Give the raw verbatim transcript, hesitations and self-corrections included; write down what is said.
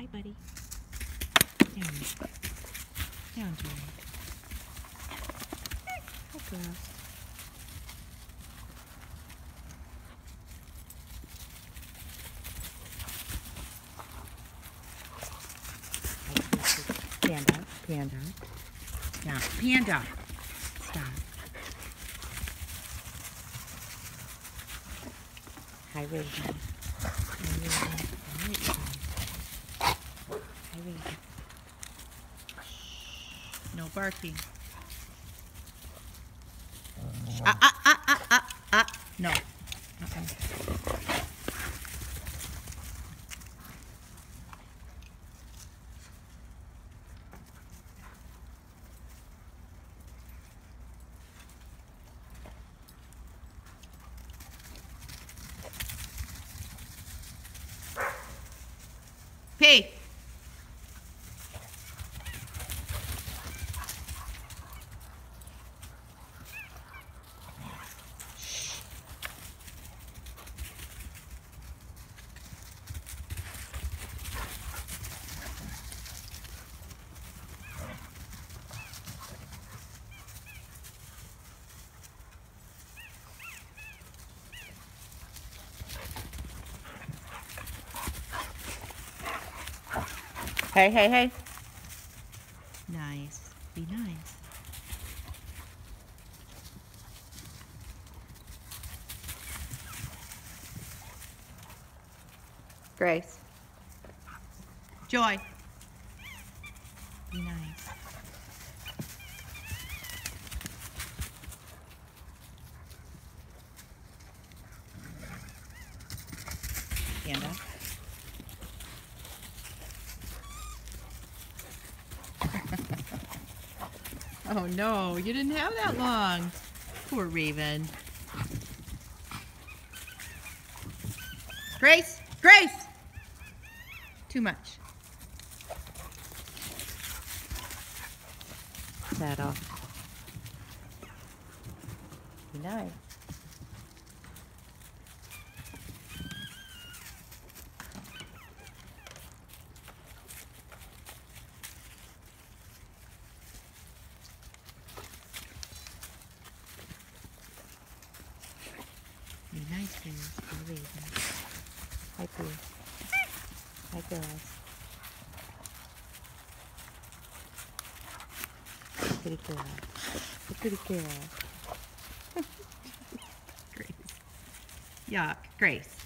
Hi, buddy. Down. Down, Joey. Hi, girls. Panda, panda. Stop, panda. Stop. Hi, Raven. Hi, Raven. Hi, Raven. Hi, Raven. Shh. No barking. Ah, ah, ah, ah, ah, ah. No. Uh-uh. Hey. Hey, hey, hey. Nice. Be nice. Grace. Joy. Be nice. Panda. Oh no, you didn't have that long. Poor Raven. Grace! Grace! Too much. That off. Be nice. Be nice, Grace. Be Raven. Hi, Pooh. Hi, girls. Pretty girl. The pretty girl. Grace. Yuck. Grace.